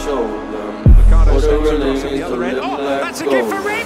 show them. Ricardo sends it across at the other end. Oh, that's a gift for Ray.